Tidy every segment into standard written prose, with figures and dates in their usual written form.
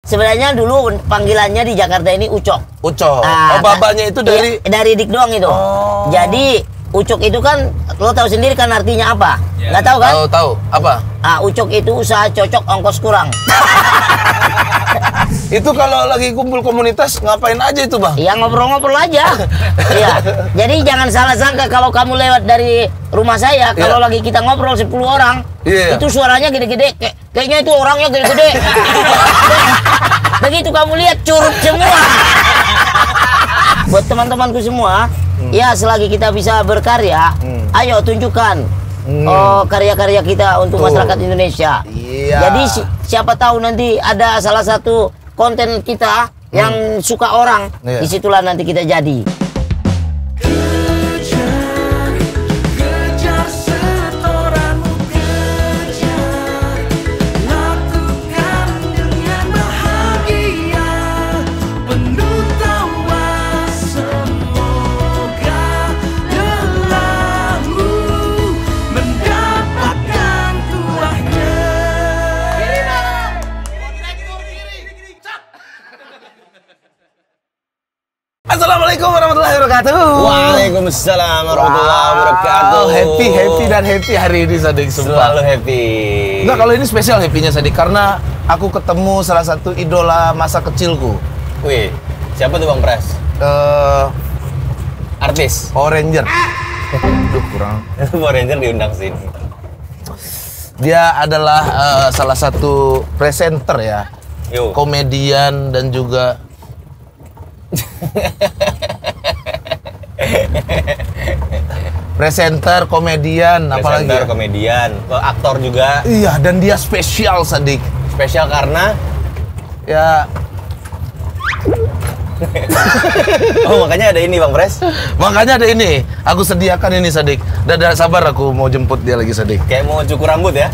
sebenarnya dulu panggilannya di Jakarta ini Ucok. Ucok. Ah, Babanya itu dari dari Dik doang itu. Oh. Jadi Ucok itu kan lo tahu sendiri kan artinya apa? Ya. Nggak tahu kan? tahu apa? Ucok itu usaha cocok ongkos kurang. Itu kalau lagi kumpul komunitas ngapain aja itu, Bang? Ya ngobrol-ngobrol aja. Iya. Jadi jangan salah sangka kalau kamu lewat dari rumah saya, kalau lagi kita ngobrol 10 orang, itu suaranya gede-gede. Kayaknya itu orangnya gede-gede. Begitu kamu lihat curut semua. Buat teman-temanku semua, ya selagi kita bisa berkarya, ayo tunjukkan karya-karya kita untuk masyarakat Indonesia. Iya. Jadi siapa tahu nanti ada salah satu konten kita yang suka orang, disitulah nanti kita jadi. Assalamualaikum warahmatullahi wabarakatuh. Waalaikumsalam warahmatullahi wabarakatuh. Happy dan happy hari ini, Sadik. Selalu happy. Enggak, kalau ini spesial happy-nya, Sadik, karena aku ketemu salah satu idola masa kecilku. Wih, siapa tuh Bang Pres? Artis. Power Ranger. Aduh, kurang. Power Ranger diundang sini. Dia adalah salah satu presenter ya. Yo. Komedian dan juga presenter, komedian, apalagi Presenter, komedian, aktor juga. Iya, dan dia spesial, Sadik. Spesial karena Ya, oh makanya ada ini Bang Pres. makanya ada ini. Aku sediakan ini, Sadik. Dadah, sabar, aku mau jemput dia lagi, Sadik. Kayak mau cukur rambut ya.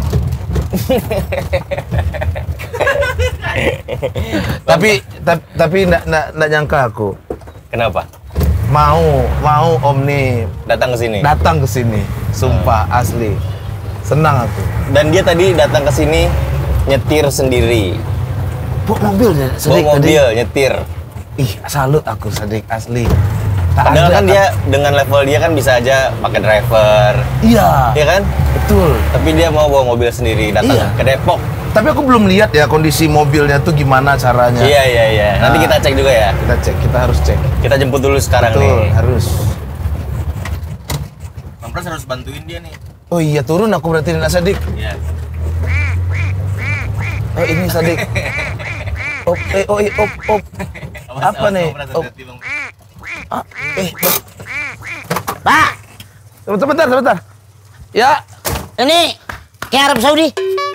tapi nggak nyangka aku Kenapa? mau Om nih Datang ke sini. datang ke sini. Sumpah, asli. Senang aku. Dan dia tadi datang ke sini nyetir sendiri. Bawa mobil ya, Sadik, Bawa tadi. mobil nyetir. Ih, salut aku, Sadik, asli. Padahal kan dia dengan level dia kan bisa aja pakai driver. Iya. Iya kan? Betul. Tapi dia mau bawa mobil sendiri datang Iya. ke Depok. Tapi aku belum lihat ya kondisi mobilnya tuh gimana caranya. Iya. Nanti kita cek juga ya. Kita cek, kita harus cek. Kita jemput dulu sekarang Betul, nih. harus. Bang Pres harus bantuin dia nih. Oh iya, turun aku berarti, Nak Sadik. Iya. Oh, ini Sadik. Op. Apa nih? Op. Pak, Sebentar. Ya, ini ke Arab Saudi.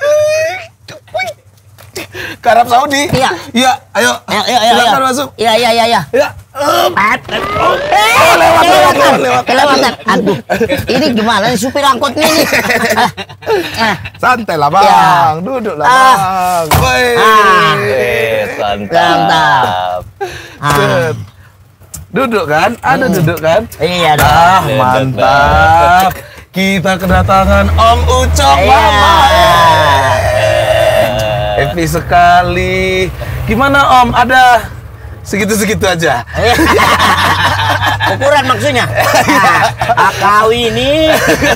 ke Arab Saudi. Iya. Iya, ayo. Silakan masuk. Iya. Ya. Lewat. Kelewatan. Aduh, ini gimana nih supir angkotnya nih? Santai lah, Bang. Ya. Duduk lah, Bang. Woi. Mantap. Set. Duduk kan? Ada duduk kan? Iya dong. Duduk, Mantap. Kita kedatangan Om Ucok, Iya. Mama. Happy sekali. Gimana, Om? Ada segitu-segitu aja? Ukuran maksudnya. Kau ini.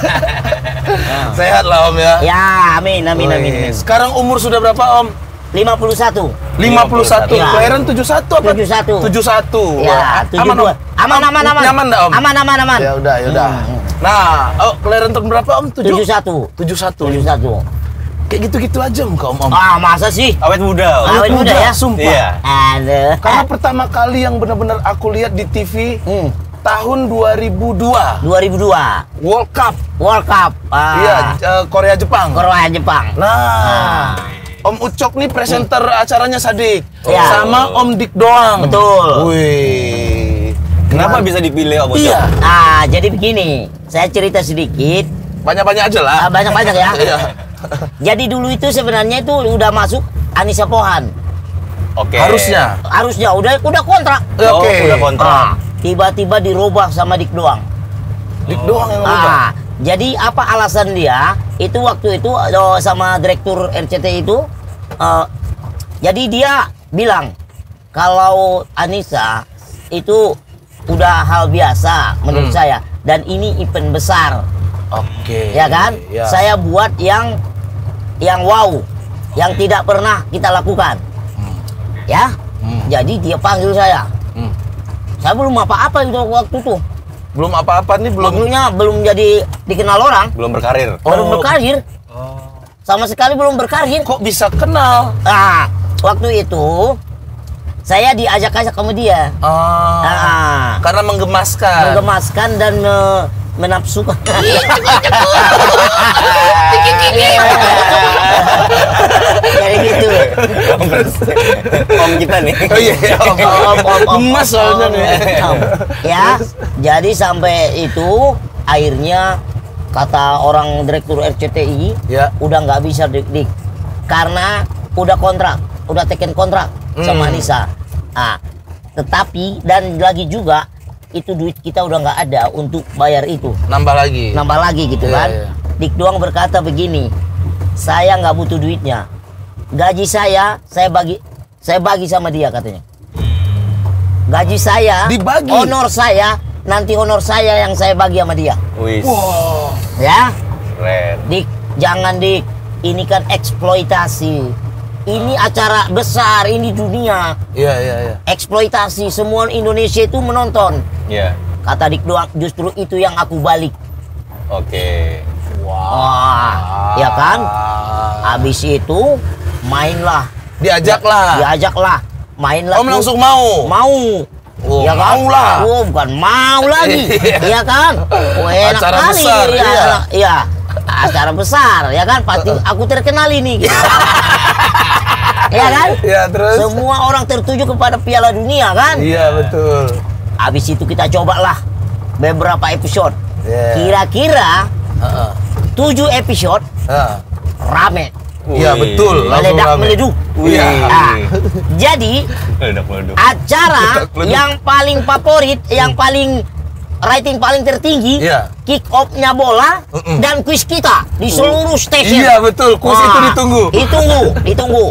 Sehat lah, Om ya. Ya, amin. Sekarang umur sudah berapa, Om? 51. 51. Iya. Kelahiran 71 apa? 71. 71. Ya, Aman, Om? 72. Aman. Nyaman enggak, Om? Aman. Ya udah. Nah, kelahiran tahun berapa, Om? 71. 71. Kayak gitu-gitu aja muka Om. Masa sih? Awet muda. Om. Awet muda ya? Sumpah. Iya. Aduh. Karena pertama kali yang benar-benar aku lihat di TV tahun 2002. 2002. World Cup. Iya, Korea Jepang. Korea Jepang. Nah, Om Ucok nih presenter acaranya Sadik. Iya. Sama Om Dik doang. Betul. Wih. Kenapa bisa dipilih Om Ucok? Iya. Jadi begini, saya cerita sedikit. Banyak-banyak aja lah. Banyak-banyak ya. Iya. Jadi dulu itu sebenarnya itu udah masuk Anissa Pohan. Oke. Harusnya. Udah kontrak. Oke. Udah kontrak. Tiba-tiba dirubah sama Dik doang. Dik doang yang rubah. Jadi apa alasan dia? Itu waktu itu sama direktur RCTI itu Jadi dia bilang kalau Anissa itu udah hal biasa menurut saya, dan ini event besar. Oke. Ya kan? Ya. Saya buat yang wow, yang tidak pernah kita lakukan. Ya. Jadi dia panggil saya. Saya belum apa-apa itu waktu itu. Belum apa-apa nih, Waktunya belum jadi dikenal orang. Belum berkarir. Belum berkarir. Sama sekali belum berkarir. Kok bisa kenal? Nah, waktu itu saya diajak-ajak sama dia. Karena menggemaskan. Menggemaskan dan menafsukan. Jadi gitu. Om kita nih. Oh iya, om. Emas soalnya nih. Ya, jadi sampai itu akhirnya kata orang direktur RCTI, ya, udah nggak bisa dik karena udah kontrak, udah teken kontrak sama Anissa. Nah, tetapi dan lagi juga itu duit kita udah nggak ada untuk bayar itu. Nambah lagi gitu kan. Dik Doang berkata begini, saya nggak butuh duitnya, gaji saya bagi sama dia katanya. Gaji saya dibagi, honor saya nanti honor saya yang saya bagi sama dia. Wow. Ya, keren. Dik, jangan Dik, ini kan eksploitasi. Ini acara besar, ini dunia. Iya. Eksploitasi, semua Indonesia itu menonton. Iya. Kata Dik Doang, justru itu yang aku balik. Oke. Wah, ya kan? Habis itu mainlah. Diajaklah. Mainlah. Om langsung mau. Oh, ya kan? Maulah. Oh, bukan mau lagi. Iya kan? Oh, enak acara kali. Besar, Iya. Acara besar, ya kan? Pasti aku terkenal ini. Gitu. Ya kan? Iya, terus semua orang tertuju kepada Piala Dunia kan? Iya, betul. Habis itu kita cobalah beberapa episode. Kira-kira 7 episode rame. Iya, betul. Meleduk. Nah, jadi acara yang paling favorit, yang paling rating paling tertinggi, kick off-nya bola dan kuis kita di seluruh stasiun. Iya, betul. Kuis itu ditunggu.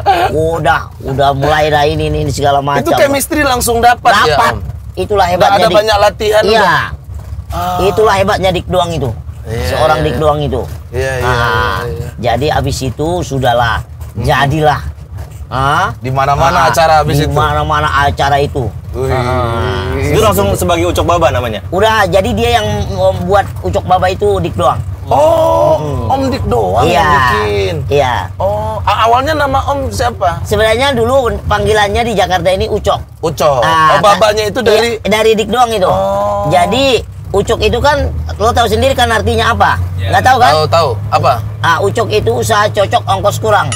Udah mulai dah ini segala macam. Itu chemistry langsung dapat. Ya, itulah hebatnya. Ada banyak latihan. Iya. Itulah hebatnya Dik Doang itu. Seorang Dik Doang itu. Iya. Jadi abis itu sudahlah, jadilah. Di mana-mana acara abis itu. Di mana-mana acara itu. Itu langsung sebagai Ucok Baba namanya. Udah, jadi dia yang membuat Ucok Baba itu Dik Doang. Om Dik Doang yang bikin. Iya. Oh, awalnya nama Om siapa? Sebenarnya dulu panggilannya di Jakarta ini Ucok. Babanya itu dari Dik Doang itu. Jadi Ucok itu kan, lo tahu sendiri kan artinya apa? Nggak tahu kan? Tahu. Apa? Ucok itu usaha cocok ongkos kurang.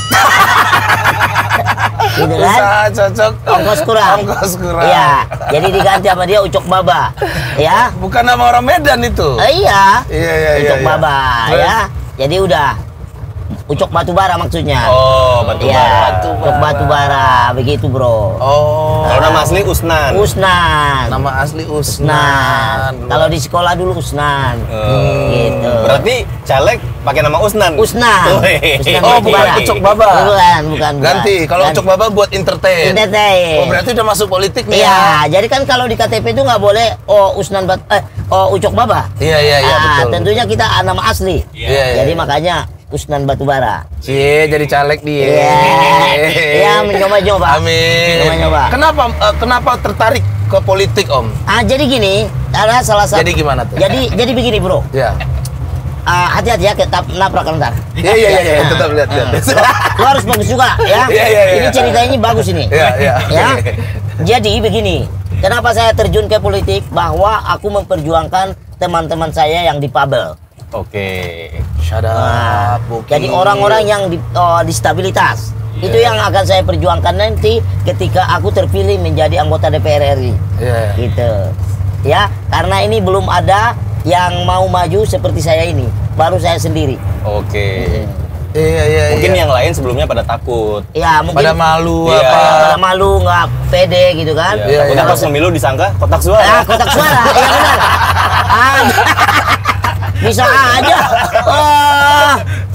Gitu kan? Usaha cocok ongkos kurang. Iya. Jadi diganti sama dia Ucok Baba. Ya. Bukan nama orang Medan itu. Iya. Iya. Ucok Baba. Ya. Jadi udah. Ucok Batubara maksudnya. Oh, Batubara. Ya, Ucok Batubara, begitu bro. Kalau nama asli Usnan. Nama asli Usnan. Kalau di sekolah dulu Usnan. Gitu. Berarti caleg pakai nama Usnan. Usnan bukan Ucok Baba. Bukan. Ganti. Kalau Ucok Baba buat entertain. Oh, berarti udah masuk politik nih. Iya, jadi kan kalau di KTP itu nggak boleh Ucok Baba. Iya, betul. Tentunya kita nama asli. Jadi makanya Usnan Batubara. Jadi caleg dia. Iya, mencoba-coba. Amin. Kenapa tertarik ke politik, Om? Jadi gini, ada salah satu. Jadi gimana tuh? Jadi begini, bro. Iya. Hati-hati ya, kita nabrak ntar. Iya, tetap lihat. Lo harus bagus juga, ya. Ini ceritanya ini bagus ini. Iya. Ya. Jadi begini, kenapa saya terjun ke politik? Bahwa aku memperjuangkan teman-teman saya yang difabel. Oke. Jadi orang-orang yang disabilitas itu yang akan saya perjuangkan nanti ketika aku terpilih menjadi anggota DPR RI. Gitu. Ya, karena ini belum ada yang mau maju seperti saya ini. Baru saya sendiri. Oke. Iya. Mungkin yang lain sebelumnya pada takut. Ya, mungkin pada malu pada malu, nggak pede gitu kan. Takut pas pemilu disangka kotak suara. Kotak suara. Iya benar. Bisa aja.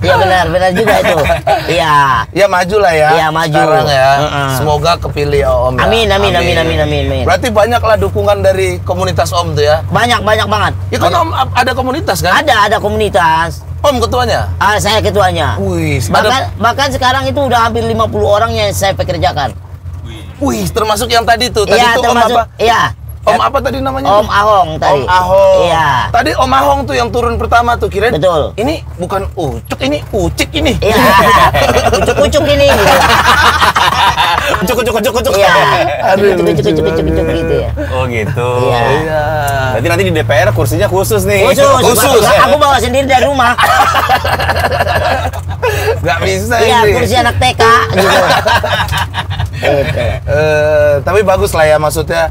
Iya benar juga itu. Iya. Ya maju lah ya. Iya maju. Sekarang ya. Semoga kepilih ya Om. Amin, amin. Berarti banyaklah dukungan dari komunitas Om tuh ya. Banyak banget. Ya kan Om ada komunitas kan? Ada komunitas. Om ketuanya? Saya ketuanya. Wih, bahkan sekarang itu udah hampir 50 orang yang saya pekerjakan. Wih, termasuk yang tadi tuh. Tadi Iya, tuh termasuk. Om apa? Iya. Om apa tadi namanya? Om Ahong tadi. Om Ahong. Iya. Tadi Om Ahong tuh yang turun pertama tuh, kirain. Betul. Ini bukan ucuk, ini ucik ini. Iya. Ucuk-ucuk ini. Gitu. Ucuk. Iya. Aduh, Ucuk gitu ya. Oh gitu. Iya. Iya. Berarti nanti di DPR kursinya khusus nih. Khusus. Aku bawa sendiri dari rumah. Gak bisa Iya, ini. kursi anak TK gitu. Gitu. Tapi bagus lah ya, maksudnya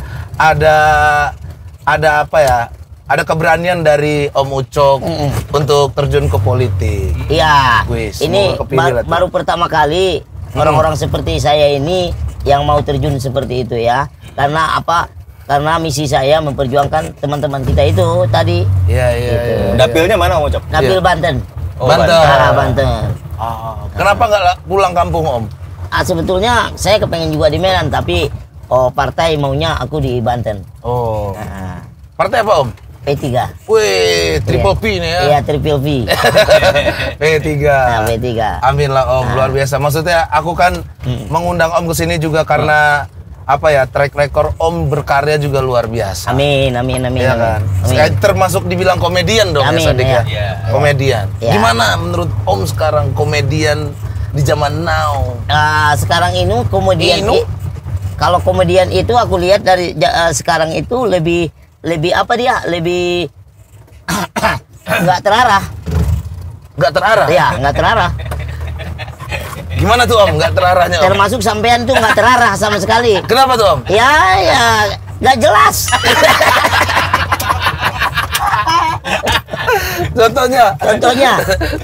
ada apa ya? Ada keberanian dari Om Ucok untuk terjun ke politik. Iya. Wis, Ini semoga kepilih lah tuh. baru pertama kali orang-orang seperti saya ini yang mau terjun seperti itu ya. Karena apa? Karena misi saya memperjuangkan teman-teman kita itu tadi. Iya. Dapilnya mana Om Ucok? Dapil Iya. Banten. Oh, Banten. Banten. Kenapa nggak pulang kampung Om? Sebetulnya saya kepengen juga di Medan, tapi partai maunya aku di Banten. Oh. Nah, Partai apa Om? P3. Wih, triple P nih ya. Iya, triple V. P3. Nah, P3. Amin lah Om, luar biasa. Maksudnya aku kan mengundang Om ke sini juga karena apa ya, track record Om berkarya juga luar biasa. Amin. Iya kan? Amin. Termasuk dibilang komedian dong Amin, ya Sadik ya. iya. Komedian. Iya. Gimana menurut Om sekarang komedian di zaman now? Sekarang ini komedian kalau komedian itu aku lihat dari sekarang itu lebih apa dia? Lebih nggak terarah. Nggak terarah? Iya, nggak terarah. Gimana tuh Om? Nggak terarahnya Om? Termasuk sampean tuh nggak terarah sama sekali. Kenapa tuh Om? Ya, nggak jelas. Contohnya? Contohnya.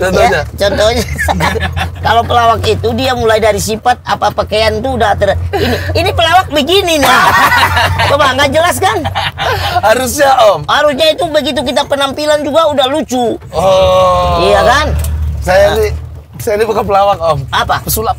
Kalau pelawak itu dia mulai dari sifat apa pakaian tuh udah ini pelawak begini nih. Coba nggak jelas kan? Harusnya Om. Harusnya itu begitu kita penampilan juga udah lucu. Oh. Iya kan? Saya ini bukan pelawak Om. Apa? Pesulap.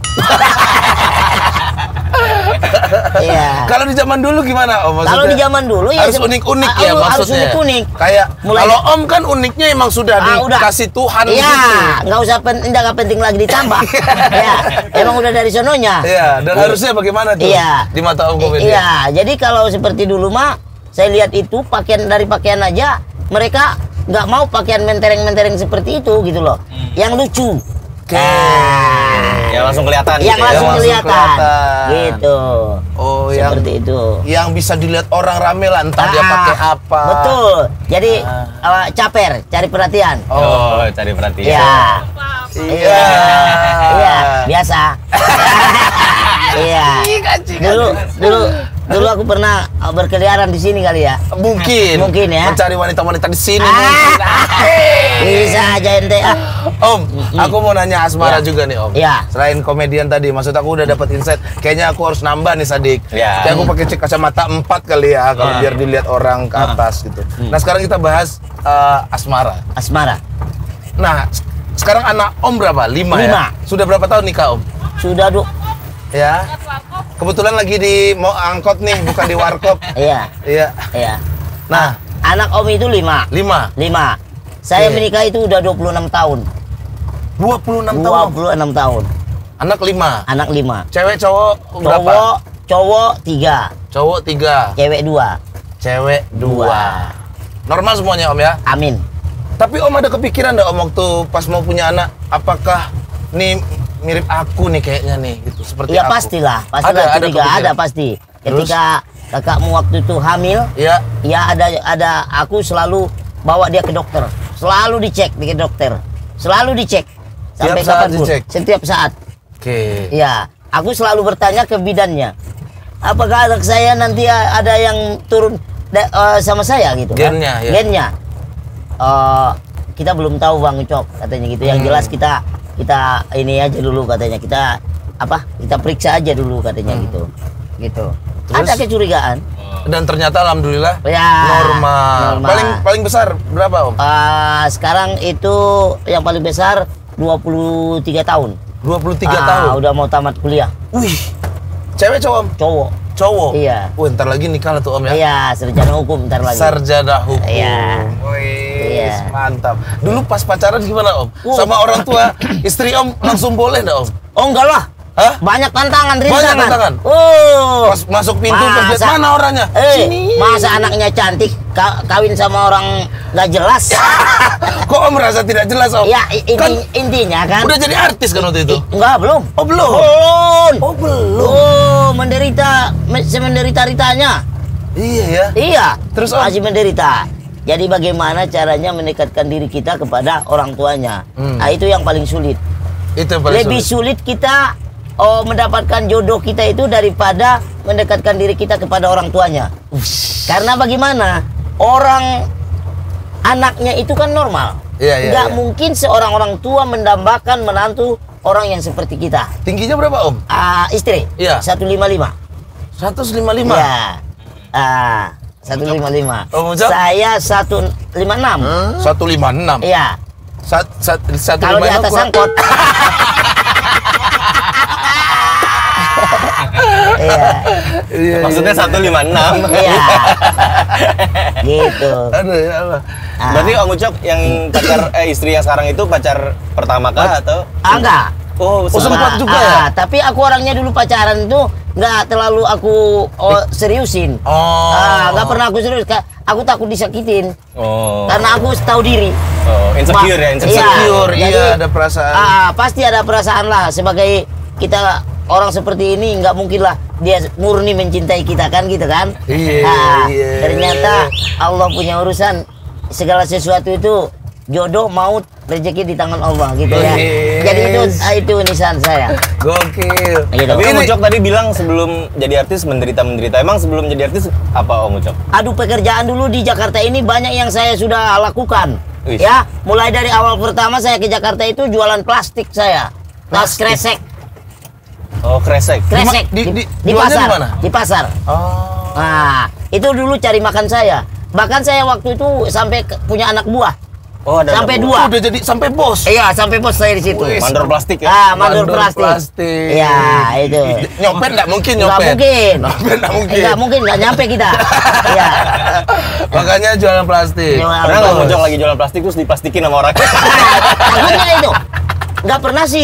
Iya. Kalau di zaman dulu gimana Om? Maksudnya, Kalau di zaman dulu ya harus unik-unik ya harus maksudnya. unik-unik. Kayak Mulai- kalau Om kan uniknya emang sudah dikasih Tuhan Iya, gitu. nggak usah nggak penting lagi ditambah. Ya, emang udah dari sononya. Iya, dan harusnya bagaimana tuh? Iya. Di mata Om komedian. Iya, jadi kalau seperti dulu mah saya lihat itu pakaian aja mereka nggak mau pakaian mentereng-mentereng seperti itu gitu loh. Yang lucu. Oke. Yang langsung kelihatan Yang gitu ya. langsung langsung kelihatan. kelihatan. Gitu. Oh, yang Seperti itu. yang bisa dilihat orang rame lah, entah dia pakai apa. Betul. Jadi caper, cari perhatian. Oh, cari perhatian. Iya. Iya. Iya, biasa. Iya. Dulu aku pernah berkeliaran di sini kali ya. Mungkin ya. mencari wanita-wanita di sini. Bisa aja ente. Om, aku mau nanya Asmara Iya. juga nih Om. Iya. Selain komedian tadi, maksud aku udah dapat insight. Kayaknya aku harus nambah nih Sadik. Iya. Kayak aku pakai kacamata 4 kali ya, kalau biar dilihat orang ke atas gitu. Nah sekarang kita bahas Asmara. Asmara. Nah sekarang anak Om berapa? 5 ya? 5. Sudah berapa tahun nikah Om? Sudah Ya. Kebetulan lagi di mau angkot nih, bukan di warkop. Iya. Iya. Nah, Anak Om itu 5. 5. Saya Oke. menikah itu udah 26 tahun. 26 tahun. 26 tahun. Anak 5. Anak 5. Cewek cowok berapa? Cowok 3, Cowok 3, cewek 2. cewek 2. Normal semuanya Om ya. Amin. Tapi Om ada kepikiran nggak Om waktu pas mau punya anak, apakah nih mirip aku nih kayaknya nih gitu seperti Ya aku? pastilah Ada curiga, kepikiran? ada pasti. Ketika kakakmu waktu itu hamil, Iya. ya ada aku selalu bawa dia ke dokter. Selalu dicek ke dokter. Selalu dicek. Sampai Tiap saat kapanpun. dicek? Setiap saat. Oke. Ya, aku selalu bertanya ke bidannya. Apakah anak saya nanti ada yang turun sama saya gitu kan? Gennya, ya. Gennya. Kita belum tahu Bang Ucok katanya gitu. Yang jelas kita ini aja dulu katanya. Kita periksa aja dulu katanya gitu. Gitu. Terus? Ada kecurigaan. Dan ternyata alhamdulillah Ya, normal. normal. Paling besar berapa Om? Sekarang itu yang paling besar 23 tahun. 23 tahun. Udah mau tamat kuliah. Wih. Cewek cowok Om? Cowok. Cowok? Iya. Wih, ntar lagi nikah lah tuh Om ya? Iya, sarjana hukum ntar lagi. Sarjana hukum. Iya. Wih, Iya. mantap. Dulu pas pacaran gimana Om? Sama orang tua istri Om langsung boleh nggak Om? Oh enggak lah. Hah? Banyak tantangan, Banyak rintangan. tantangan? Oh. Pas masuk pintu, pas lihat, mana orangnya? Masa anaknya cantik, kawin sama orang nggak jelas? Kok Om merasa tidak jelas Om? Ya, Kan intinya kan. udah jadi artis kan waktu itu? Enggak, belum. Oh belum? Oh belum? Oh, menderita, semenderita-ritanya. Iya ya? Iya, Terus, Om? masih menderita. Jadi bagaimana caranya mendekatkan diri kita kepada orang tuanya? Nah, itu yang paling sulit. Itu yang paling Lebih sulit kita mendapatkan jodoh kita itu daripada mendekatkan diri kita kepada orang tuanya. Karena bagaimana? Orang anaknya itu kan normal. Iya, Nggak mungkin seorang orang tua mendambakan menantu orang yang seperti kita. Tingginya berapa Om? Istri? Iya. 155. 155? Iya. 155. Om Ucap? Saya 156. 156? Iya. Kalau di 156 atas angkot. Iya. Maksudnya 156. Iya. Gitu. Aduh ya Allah. Berarti Om Ucok yang pacar istri yang sekarang itu pacar pertama kah atau? Enggak. Oh, sempat juga ya? Tapi aku orangnya dulu pacaran itu nggak terlalu aku seriusin. Nggak pernah aku serius. Aku takut disakitin. Karena aku tahu diri. Insecure ya, Insecure, Jadi, iya ada perasaan. pasti ada perasaan lah. Sebagai kita orang seperti ini nggak mungkin lah dia murni mencintai kita kan gitu kan. Iya. Ternyata Allah punya urusan. Segala sesuatu itu jodoh, maut, rezeki di tangan Allah gitu ya. Jadi itu nisan saya. Gokil. Gitu. Tapi Om Ucok tadi bilang sebelum jadi artis menderita. Emang sebelum jadi artis apa Om Ucok? Aduh, pekerjaan dulu di Jakarta ini banyak yang saya sudah lakukan. Wih. Ya, mulai dari awal pertama saya ke Jakarta itu jualan plastik saya. Tas kresek. Oh, kresek. Kresek Di di jualnya pasar. di mana? Di pasar. Oh. Nah, itu dulu cari makan saya. Bahkan saya waktu itu sampai punya anak buah. Oh, ada Sampai anak dua. Udah jadi sampai bos. Iya, sampai bos saya di situ. Wih, mandor plastik ya? Mandor Mandor plastik. plastik. Iya, itu. Nyopet nggak mungkin Nggak nyopet. mungkin. Nyopet nggak mungkin. Nggak mungkin, nggak nyampe kita. Iya. Makanya jualan plastik. Jualan Pernah nggak Om plastik. Ucok lagi jualan plastik terus diplastikin sama orang? Takutnya itu. Nggak pernah sih.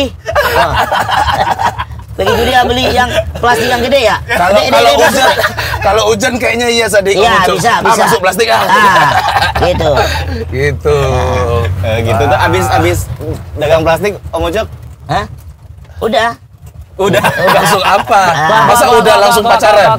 Begitu dia beli yang plastik yang gede ya. Kalau hujan kayaknya iya Sadik. Iya, bisa. Masuk plastik Gitu. Gitu. Gitu tuh abis dagang plastik Om Ucok? Hah? Udah. Langsung apa? Masa udah langsung pacaran?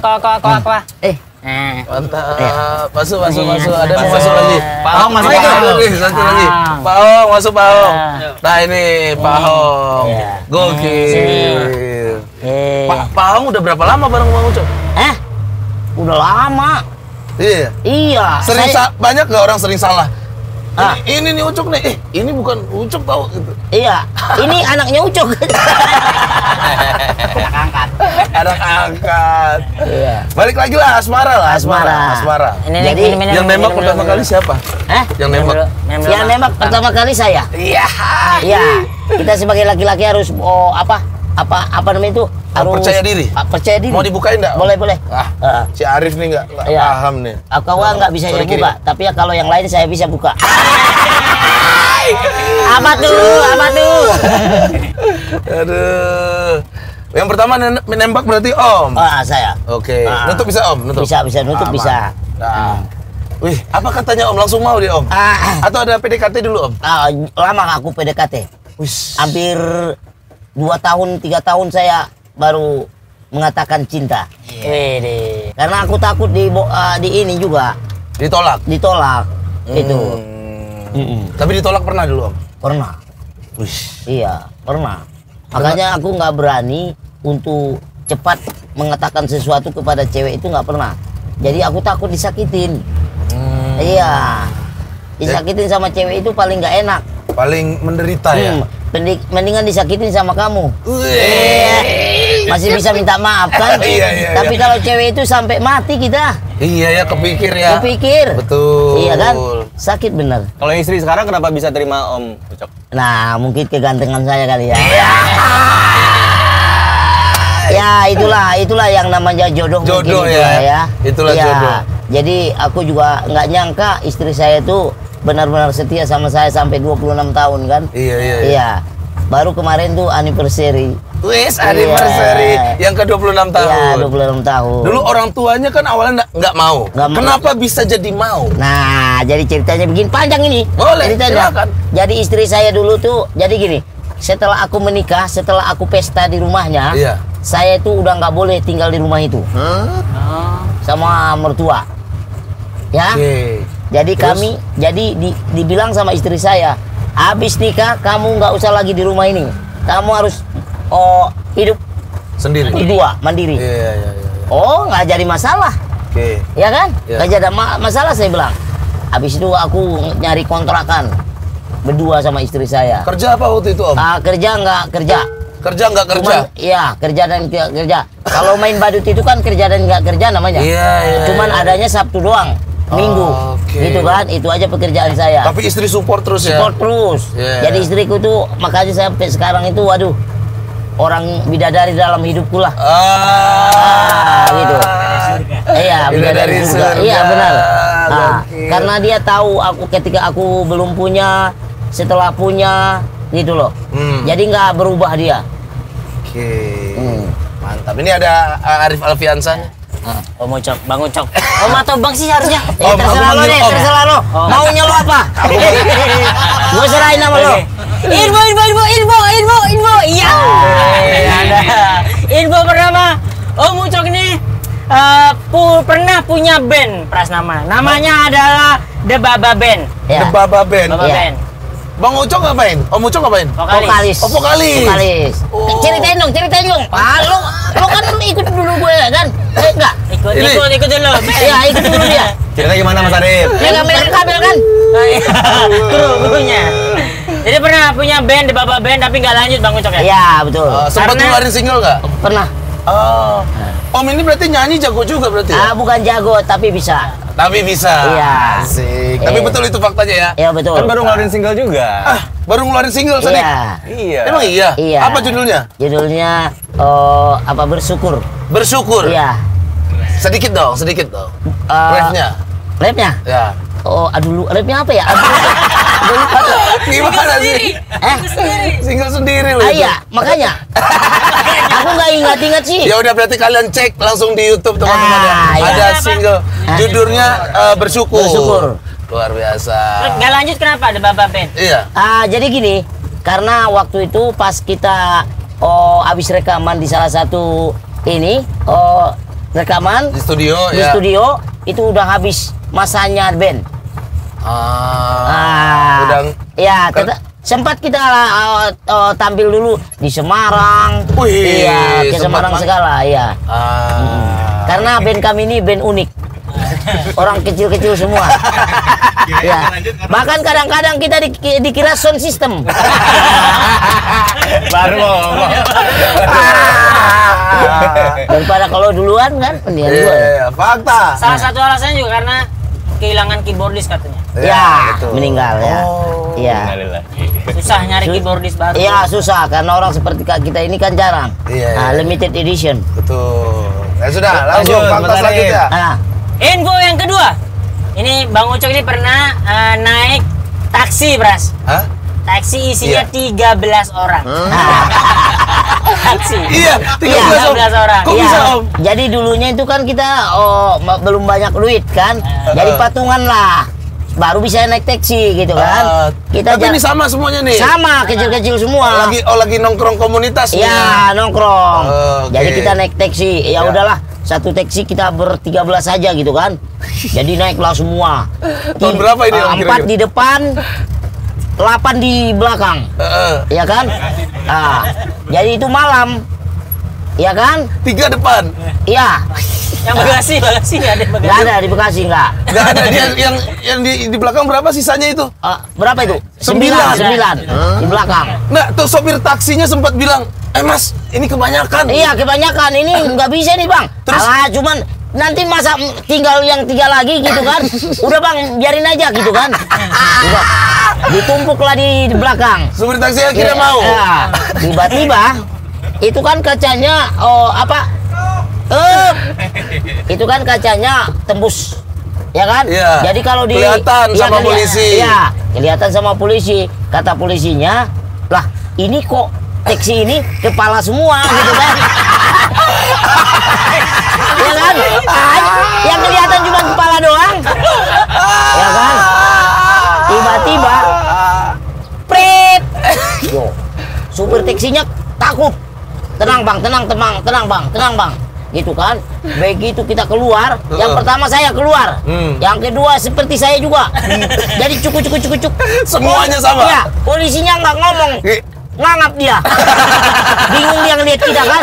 Mantap. Masuk. Ada yang masuk lagi. Pak Hong masuk Satu Pak Hong. lagi, satu lagi. Pak Hong masuk Pak Hong. Nah ini Pak Hong. Iya. Gokil. Pak Hong udah berapa lama bareng Bang Ucok? Udah lama. Iya. Iya. Banyak nggak orang sering salah? Ini nih Ucok nih. Ini bukan Ucok tau gitu. Iya. Ini anaknya Ucok. Anak angkat. Iya. Balik lagi lah Asmara. Jadi Yang nembak pertama kali siapa? Yang nembak. Yang nembak pertama kali saya. Iya. Iya. Kita sebagai laki-laki harus apa namanya itu? Harus percaya diri. Percaya diri. Mau dibukain nggak? Boleh. Si Arif nih nggak Iya. paham nih. Aku nggak bisa Sorry, buka, tapi ya kalau yang lain saya bisa buka. Apa tuh? Aduh. Yang pertama menembak berarti Om. Saya. Oke. Nutup bisa Om? Nutup. Bisa nutup bisa. Nah. Wih, apa katanya Om? Langsung mau dia Om? Atau ada PDKT dulu Om? Lama aku PDKT. Wih. Hampir 2 tahun, 3 tahun saya baru mengatakan cinta. Karena aku takut di ini juga. Ditolak? Itu. Tapi ditolak pernah dulu Om? Pernah. Wih. Iya, pernah. Makanya aku nggak berani untuk cepat mengatakan sesuatu kepada cewek itu, nggak pernah. Jadi aku takut disakitin. Iya. Disakitin sama cewek itu paling nggak enak. Paling menderita ya? Mendingan disakitin sama kamu. masih bisa minta maaf kan. Iya. Tapi kalau cewek itu sampai mati kita. Iya ya, kepikir ya. Kepikir. Betul. Iya kan? Sakit bener. Kalau istri sekarang kenapa bisa terima Om Ucok? Nah, mungkin kegantengan saya kali ya. Ya, itulah yang namanya jodoh. Jodoh mungkin ya. Itulah ya. jodoh. Jadi aku juga nggak nyangka istri saya itu benar-benar setia sama saya sampai 26 tahun kan. Iya. Baru kemarin tuh anniversary. Wes, anniversary yang ke-26 tahun. Iya, 26 tahun. Dulu orang tuanya kan awalnya nggak mau. Kenapa bisa jadi mau? Nah, jadi ceritanya begini, panjang ini. Boleh, ceritanya. silakan. Jadi istri saya dulu tuh, jadi gini, setelah aku menikah, setelah aku pesta di rumahnya, Iya. saya itu udah nggak boleh tinggal di rumah itu sama mertua. Ya. Oke. Jadi Terus? dibilang sama istri saya, habis nikah kamu nggak usah lagi di rumah ini, kamu harus hidup Sendiri. berdua, mandiri. Iya. Oh, nggak jadi masalah. Oke. Ya kan? Ya. Gak ada masalah saya bilang. Habis itu aku nyari kontrakan berdua sama istri saya. Kerja apa waktu itu, Om? Kerja nggak kerja. Kerja nggak kerja? Iya, kerja dan nggak kerja. Kalau main badut itu kan kerja dan nggak kerja namanya. Iya. Cuman adanya Sabtu doang, Minggu. Oke. Gitu kan? Itu aja pekerjaan saya. Tapi istri support terus ya? Support terus. Iya. Jadi istriku tuh makanya saya sampai sekarang itu waduh, orang bidadari dalam hidupku lah. Gitu. Iya, Bidadari surga. Iya, benar. Nah, Oke. karena dia tahu aku ketika aku belum punya, setelah punya, gitu loh. Jadi nggak berubah dia. Oke. Mantap. Ini ada Arif Alfiansan. Om Ucok, Bang Ucok. Om atau Bang sih harusnya? Terserah lo deh, terserah lo. Maunya lo apa? Gue serahin sama lo. Info. Iya. Ada. Info pertama, Om Ucok ini pernah punya band Prasnama. Namanya adalah The Baba Band. Ya. The Baba Band. Baba Iya. Band. Bang Ucok ngapain? Om Ucok ngapain? Vokalis. Oh, vokalis. Oh. Ceritain dong. Lo kan ikut dulu gue kan? Enggak. Ikut dulu. Iya, ikut dulu dia. Cerita gimana Mas Arif? Dia nggak megang kabel kan? Krunya. Jadi pernah punya band The Baba Band tapi nggak lanjut Bang Ucok ya? Iya, betul. Sempat Karena- ngeluarin single nggak? Pernah. Oh. Om ini berarti nyanyi jago juga berarti ya? Bukan jago tapi bisa. Tapi bisa. Iya. Asik. Tapi betul itu faktanya ya? Iya, betul. Kan baru ngeluarin single juga. Baru ngeluarin single tadi? Iya. Iya. Emang iya? Iya. Apa judulnya? Judulnya apa bersyukur. Bersyukur. Iya. Sedikit dong. Refnya. Rapnya? Ya. Rapnya apa ya? Aduh, lupa. Gimana sih? Single sendiri loh. itu. Iya, makanya. Aku nggak ingat sih. Ya udah berarti kalian cek langsung di YouTube teman-teman ya. iya. Ada single judulnya Bersyukur. Bersyukur. Luar biasa. Nggak lanjut kenapa The Baba Band? Iya. Jadi gini, karena waktu itu pas kita habis rekaman di salah satu ini rekaman Di studio di ya. studio itu udah habis masanya band. Udah. Ya, sempat kita tampil dulu di Semarang. Wih, Iya, ke sempat Semarang segala, iya. Karena band kami ini band unik. Orang kecil-kecil semua. Ya. Bahkan kadang-kadang kita dikira sound system. Baru ngomong. Daripada kalau duluan kan, pendian duluan. Iya, fakta. Salah satu alasannya juga karena kehilangan keyboardis katanya. Ya, betul. meninggal ya. Oh. Iya. Innalillahi. Susah nyari keyboardis baru. Iya, susah karena orang seperti kita ini kan jarang. Iya, iya. Limited edition. Betul. Ya sudah, langsung Lanjut, fakta Mas Arif. selanjutnya. Info yang kedua. Ini Bang Ucok ini pernah naik taksi, Bras. Hah? Taksi isinya Iya. 13 orang. Taksi. Iya, 13 orang. Kok Iya, bisa, Om? jadi dulunya itu kan kita belum banyak duit kan. Jadi patungan lah. Baru bisa naik taksi gitu kan. Tapi ini sama semuanya nih. sama kecil-kecil semua. Lagi nongkrong komunitas nih. Ya, nongkrong. Oke. Jadi kita naik taksi. Ya Ya. udahlah, satu taksi kita ber-13 saja gitu kan. Jadi naiklah semua. Tahun berapa ini, Om, 4 kira-kira? di depan, 8 di belakang. Ya kan? Jadi itu malam. Ya kan? 3 depan. Iya. Yang bagasi ada Nggak bagasi. ada di Bekasi nggak. Nggak ada yang di belakang berapa sisanya itu? Berapa itu? 9. 9 di belakang. Nah, tuh sopir taksinya sempat bilang, Mas, ini kebanyakan. Iya, kebanyakan. Ini nggak bisa nih, Bang. Terus? Alah, cuman nanti masa tinggal yang 3 lagi gitu kan. Udah, Bang, biarin aja gitu kan. Udah. Ditumpuklah di belakang. Supir taksi akhirnya mau. Ya, tiba-tiba itu kan kacanya itu kan kacanya tembus. Ya kan? Iya. Jadi kalau kelihatan sama polisi. Iya, kelihatan sama polisi. Kata polisinya, "Lah, ini kok taksi ini kepala semua gitu kan." Ya kan? Yang kelihatan cuma kepala doang. Ya kan? Tiba-tiba pret. Yo. Supir taksinya takut. Tenang, Bang, tenang Bang. Gitu kan. Begitu kita keluar, yang pertama saya keluar. Yang kedua seperti saya juga. Jadi cuk. Semuanya sama. Iya, polisinya nggak ngomong. Ngangap dia. Bingung dia ngeliat kita kan.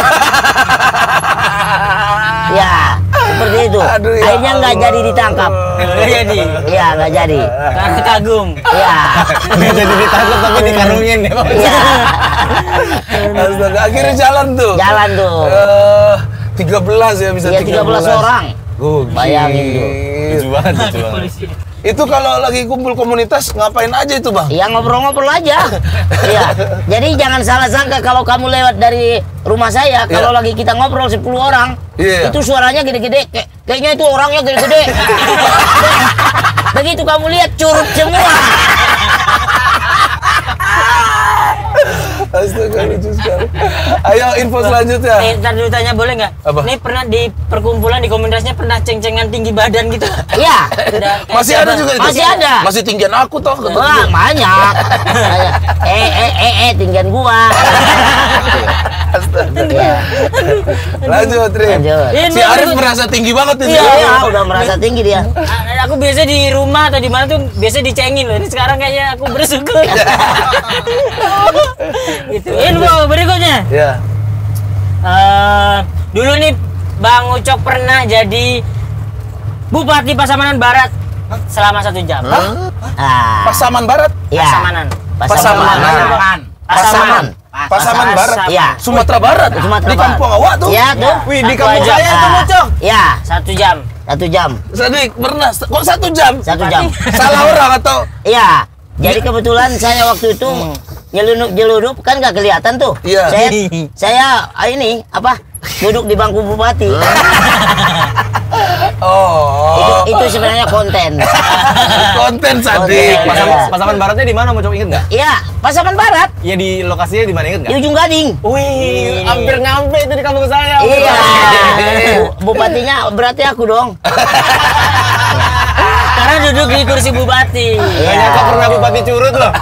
Ya, seperti itu. Aduh, ya Akhirnya nggak Allah. jadi ditangkap. Nggak jadi. Iya, nggak jadi. Karena kagum. Iya. Nggak jadi ditangkap tapi dikarungin ya Pak. Iya. Astaga, akhirnya jalan tuh. Jalan tuh. 13 ya bisa Iya, 13 orang. Bayangin tuh. Lucu banget, lucu banget. Polisi. Itu kalau lagi kumpul komunitas ngapain aja itu, Bang? Ya ngobrol-ngobrol aja. Iya. Jadi jangan salah sangka kalau kamu lewat dari rumah saya, kalau lagi kita ngobrol 10 orang, Iya. itu suaranya gede-gede. Kayaknya itu orangnya gede-gede. Begitu kamu lihat curut semua. Astaga, lucu sekali. Ayo info selanjutnya. Ntar dulu tanya boleh nggak? Apa? Ini pernah di perkumpulan di komunitasnya pernah ceng-cengan tinggi badan gitu? Iya. Udah kayak Masih ada siapa? juga itu? Masih ada. Masih tinggian aku toh. Wah, banyak. Tinggian gua. Iya. Lanjut, Rim. Lanjut. Si Arif merasa tinggi banget ini. Iya, udah merasa tinggi dia. Aku biasa di rumah atau di mana tuh biasa dicengin loh. Ini sekarang kayaknya aku bersyukur. Gitu. Info berikutnya. Ya. Dulu nih Bang Ucok pernah jadi Bupati Pasamanan Barat selama 1 jam. Ah, Pasaman Barat. iya. Pasamanan. Pasaman Barat. Iya. Sumatera Barat. Sumatera Di Barat. kampung awak tuh. Iya tuh. Wih, di 1 kampung jam. saya tuh, Bocok. Iya, 1 jam. 1 jam. Sadik, pernah. Kok 1 jam? 1 jam. Salah orang atau? Iya. Jadi kebetulan saya waktu itu nyeludup kan nggak kelihatan tuh. Iya. Saya ini apa? Duduk di bangku bupati. Oh. Itu sebenarnya konten. Konten Sadik. Konten. Pasaman Baratnya di mana mau coba inget nggak? Iya, Pasaman Barat Iya di lokasinya di mana inget di nggak? ujung Gading. Wih, hampir nyampe itu di kampung saya. Iya. Bupatinya berarti aku dong. Karena duduk di kursi bupati. Iya. Kok pernah bupati curut loh?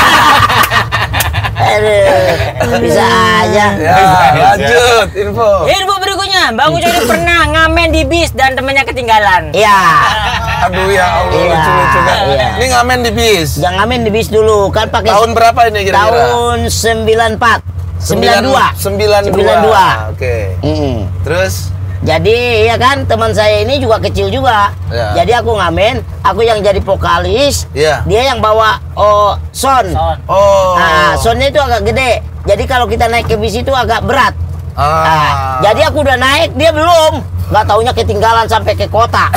Aduh, bisa aja. Ya, lanjut info. Info berikutnya, Bang Ucok ini pernah ngamen di bis dan temannya ketinggalan. Iya. Aduh ya Allah, Iya, lucu-lucu kan. iya. Ini ngamen di bis. Jangan ngamen di bis dulu, kan pakai Tahun berapa ini kira-kira? tahun 94. 92. 92. Oke. Terus? Jadi ya kan teman saya ini juga kecil juga. Ya. Jadi aku ngamen, aku yang jadi vokalis, Iya. dia yang bawa sound. Son. Oh. Nah, soundnya itu agak gede. Jadi kalau kita naik ke bis itu agak berat. Nah, jadi aku udah naik, dia belum. Nggak taunya ketinggalan sampai ke kota.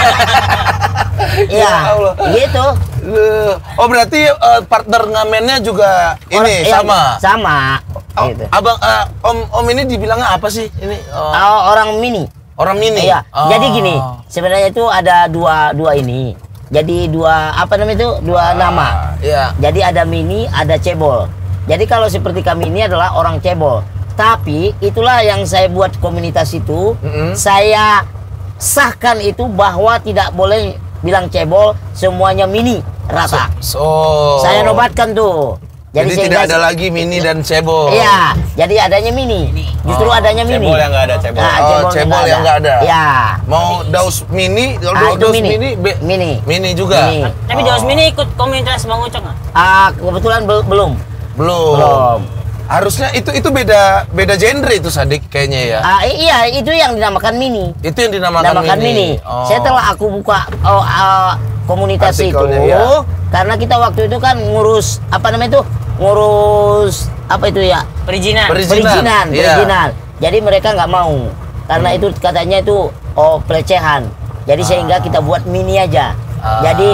Iya, Ya Allah. gitu. Oh berarti partner ngamennya juga ini Yang sama. Sama. Oh, Gitu. abang, om ini dibilangnya apa sih? Ini Orang mini. orang mini. Iya. Oh. Jadi gini, sebenarnya itu ada dua ini. Jadi dua apa namanya itu? Dua nama. Iya. Jadi ada mini, ada cebol. Jadi kalau seperti kami ini adalah orang cebol. Tapi itulah yang saya buat komunitas itu. Saya sahkan itu bahwa tidak boleh bilang cebol, semuanya mini rata. So. Saya nobatkan tuh. Jadi tidak ada lagi mini dan cebol. Iya, jadi adanya mini. Justru adanya mini. Cebol yang nggak ada cebol. Nah, Cebol yang nggak ada. Iya. Mau daus mini, Ah, itu daus mini. mini, Mini. juga. Mini. Tapi Daus Mini ikut komunitas Bang Ucok nggak? Kebetulan belum. Belum. Harusnya itu beda genre itu Sadik kayaknya ya. Iya, itu yang dinamakan mini. Itu yang dinamakan mini. Oh. Setelah aku buka komunitas Artikelnya, itu, ya. karena kita waktu itu kan ngurus apa namanya itu ngurus apa itu ya? Perizinan. Perizinan. Jadi mereka nggak mau karena itu katanya itu pelecehan. Jadi sehingga kita buat mini aja. Jadi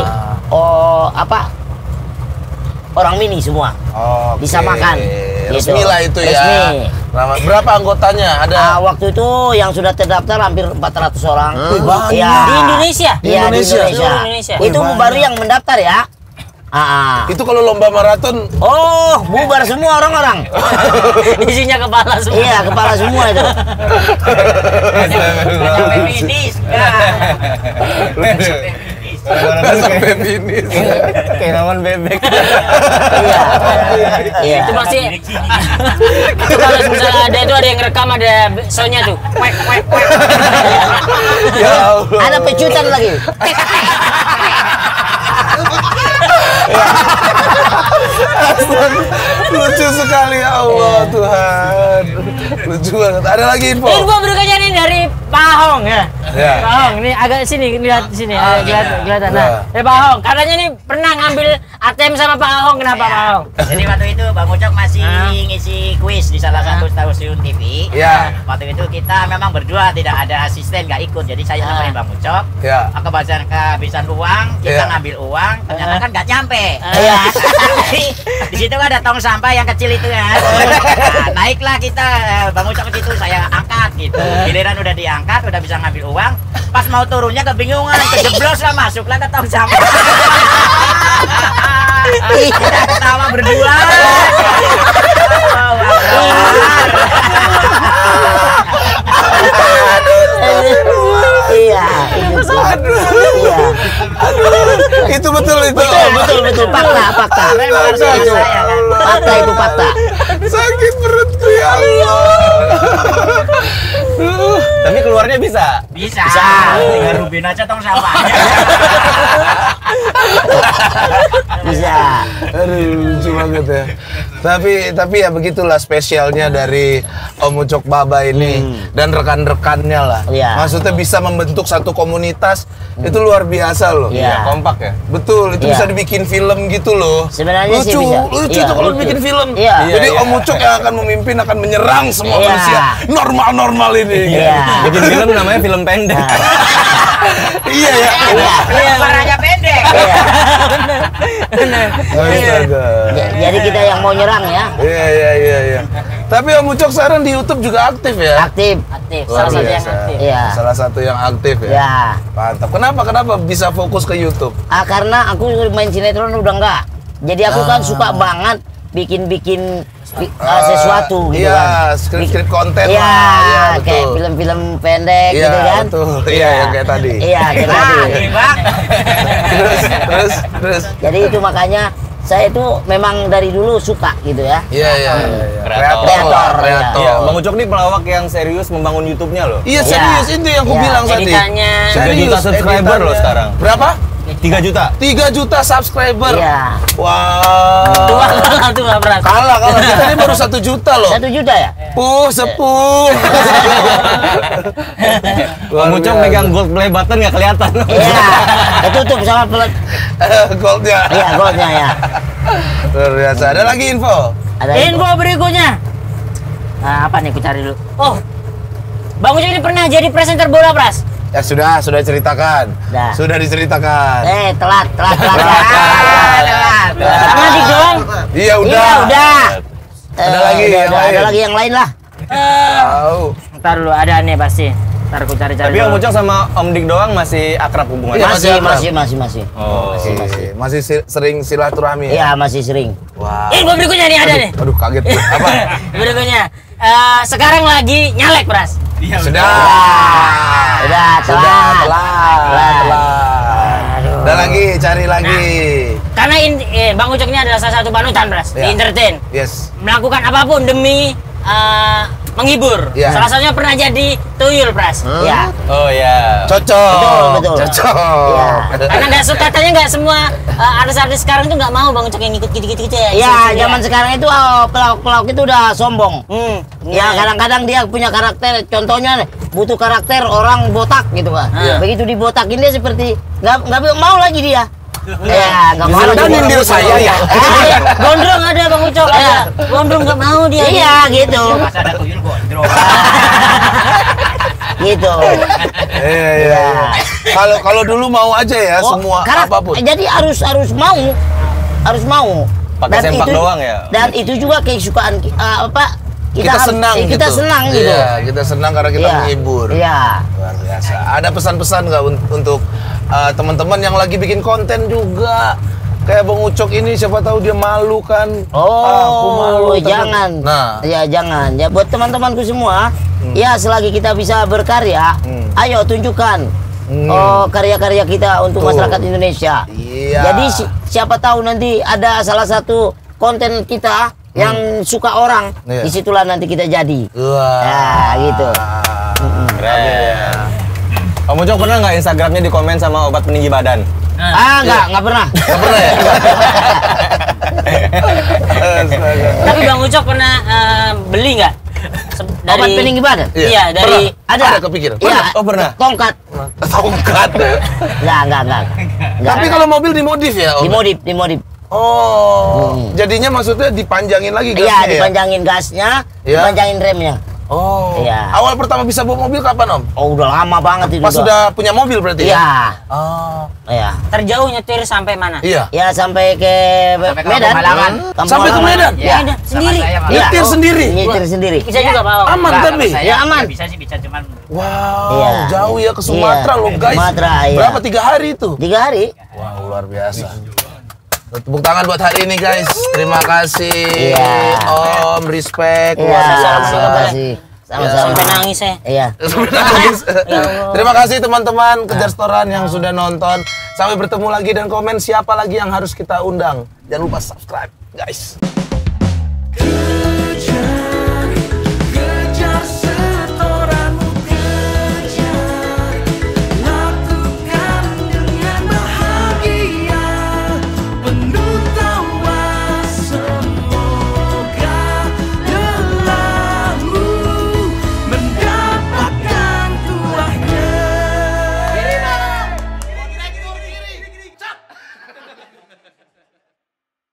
orang mini semua. Bisa makan. Resmi gitu. lah itu Resmi. ya. Berapa anggotanya? Ada Waktu itu yang sudah terdaftar hampir 400 orang. banyak. Iya. Di Indonesia? Iya, di Indonesia. Seluruh Indonesia. Itu Banyak. baru yang mendaftar ya. itu kalau lomba maraton Bubar semua orang-orang. Isinya kepala semua. Iya, kepala semua itu. Sampai finish. sampai finish. Kayak lawan bebek. Iya. Itu masih itu kalau misalnya ada yang rekam ada soundnya tuh. Wek wek wek. Ya Allah. Ada pecutan lagi. Lucu sekali ya Allah Tuhan. Lucu banget. Ada lagi info? Info berikutnya nih dari Pak Hong ya. Ya. Pak Hong, ini agak sini lihat sini, kelihatan. Ya. Nah, Pak Hong, katanya nih pernah ngambil ATM sama Pak Hong, kenapa Pak Hong? Jadi waktu itu Bang Ucok masih ngisi kuis di salah satu stasiun TV. Ya. Waktu itu kita memang berdua, tidak ada asisten, nggak ikut. Jadi saya nemenin Bang Ucok. Ya. Kehabisan uang, kita Ya. ngambil uang, ternyata kan nggak nyampe. Iya. Di situ ada tong sampah yang kecil itu kan. Nah, naiklah kita, Bang Ucok ke situ, saya angkat gitu. Giliran udah diangkat, udah bisa ngambil uang. Pas mau turunnya kebingungan, kejeblos lah, masuklah ke tong sampah. Kita ketawa berdua. Iya, itu. Iya. Itu betul itu. Betul fakta. Itu fakta. Sakit perutku ya Allah. Tapi keluarnya bisa. Bisa. Tinggal rubin aja tong sampahnya. Bisa. Aduh, lucu banget ya. Tapi ya begitulah spesialnya dari Om Ucok Baba ini dan rekan-rekannya lah. Iya. Maksudnya bisa membentuk satu komunitas itu luar biasa loh. Iya. Kompak ya. Betul, itu Iya. bisa dibikin film gitu loh. Sebenarnya sih lucu, bisa. lucu Iya, itu kalau lucu. bikin film. Iya. Jadi Iya, Om Ucok yang akan memimpin akan menyerang semua Iya. manusia normal-normal ini. Iya. Bikin film namanya film pendek. Iya ya. Iya. Suaranya pendek. Astaga. Jadi kita yang mau nyerang ya. Iya. Tapi Om Ucok sekarang di YouTube juga aktif ya? Aktif. Luar Salah satu yang biasa. aktif. Iya. Salah satu yang aktif ya. Ya. Mantap. Kenapa bisa fokus ke YouTube? Karena aku main sinetron udah enggak. Jadi aku kan suka banget bikin sesuatu gitu iya, kan. skrip konten Iya, lah. Iya, kayak betul. film-film pendek Iya, gitu kan. betul. Iya, yang kayak tadi. Iya, kayak tadi. Bang. Terus. Jadi itu makanya saya itu memang dari dulu suka gitu ya. Iya. Kreator. Kreator. Iya, Bang Ucok nih pelawak yang serius membangun YouTube-nya loh. Iya, serius itu yang aku Iya. bilang tadi. Editannya 3 juta subscriber loh sekarang. Berapa? 3 juta. 3 juta subscriber. Iya. Wow. tuh lah berat. Kalah kita ini baru 1 juta loh. 1 juta ya? Sepuh. Bang Ucok megang gold play button nggak kelihatan. Iya. Ketutup sama pelet. Goldnya. Iya, goldnya ya. Luar biasa. Ada lagi info? Ada Info berikutnya. Nah, apa nih aku cari dulu. Oh. Bang Ucok ini pernah jadi presenter bola, Pras. Ya sudah ceritakan. Dah. Sudah diceritakan. Telat. Sama Dik doang. Iya udah. Iya, udah. Ada lagi yang lain? Ada lagi yang lain lah. Tahu. Ntar dulu ada nih pasti. Ntar aku cari-cari. Tapi Om dulu. Ucok sama Om Dik doang masih akrab hubungannya. Iya, masih Masih. Oh. Masih sering silaturahmi ya? Iya, masih sering. Wah. Info berikutnya nih ada nih. Aduh kaget gue. Apa? Berikutnya. Sekarang lagi nyalek, Pras. Sudah. Udah, telat. Udah lagi, cari lagi. Karena Bang Ucok ini adalah salah satu panutan, Pras, di Iya. entertain. Yes. Melakukan apapun demi menghibur. Iya. Salah satunya pernah jadi tuyul, Pras. Ya. Oh ya. Cocok. Betul. Cocok. Iya. Karena katanya nggak semua artis-artis sekarang tuh nggak mau Bang Ucok yang ikut gitu-gitu ya. Ya, zaman sekarang itu pelawak itu udah sombong. Ya, kadang-kadang dia punya karakter. Contohnya butuh karakter orang botak gitu kan. Iya. Begitu dibotakin dia seperti nggak mau lagi dia. Ya, nggak mau. Kan nyindir saya ya. Gondrong ada Bang Ucok. Ada. Gondrong nggak mau dia. Iya, gitu. Pas ada tuyul gondrong. Gitu. Iya. Kalau dulu mau aja ya semua karena, apapun. Jadi harus mau. Pakai sempak doang ya? Dan itu juga kesukaan Kita senang gitu. Kita senang gitu. Iya, kita senang karena kita menghibur. Iya. Luar biasa. Ada pesan-pesan nggak untuk teman-teman yang lagi bikin konten juga? Kayak Bang Ucok ini siapa tahu dia malu kan. Aku malu. Jangan. Nah. Ya jangan. Ya buat teman-temanku semua, ya selagi kita bisa berkarya, ayo tunjukkan karya-karya kita untuk masyarakat Indonesia. Iya. Jadi siapa tahu nanti ada salah satu konten kita yang suka orang, Iya. disitulah nanti kita jadi. Wah. Nah, gitu. Keren. Om Ucok pernah nggak Instagramnya di komen sama obat peninggi badan? Nggak pernah. Nggak pernah ya? Astaga. Tapi Bang Ucok pernah beli nggak? Obat peninggi badan? Iya, dari Ada kepikiran? Iya. Oh, pernah? Tongkat. Tongkat. Nggak. Tapi kalau mobil dimodif ya? Om? Dimodif. Oh, jadinya maksudnya dipanjangin lagi gasnya Iya, ya? dipanjangin gasnya, Iya. dipanjangin remnya. Oh, Iya. awal pertama bisa bawa mobil kapan Om? Oh, udah lama banget itu. Pas sudah punya mobil berarti ya? Iya. Oh, Iya. terjauh nyetir sampai mana? iya. Ya sampai ke Sampai ke Medan. Kampung Halaman. Kampung Sampai ke Halaman. Medan? Iya. Medan, Sama sendiri. saya, Pak. Iya. Nyetir sendiri? Nyetir sendiri. Bisa juga Pak. Aman Enggak, tapi? kalau saya Ya, aman. Bisa sih, bisa cuman Wow, Iya. jauh ya ke Sumatera Iya. loh guys. Sumatera, iya. Berapa 3 hari itu? 3 hari. Wow, luar biasa. Tepuk tangan buat hari ini guys. Terima kasih. Iya. Om, respect. Iya, luar biasa. terima kasih. Sama-sama. Sampai nangis saya. Iya. Terima kasih teman-teman Kejar Setoran yang sudah nonton. Sampai bertemu lagi dan komen siapa lagi yang harus kita undang. Jangan lupa subscribe guys.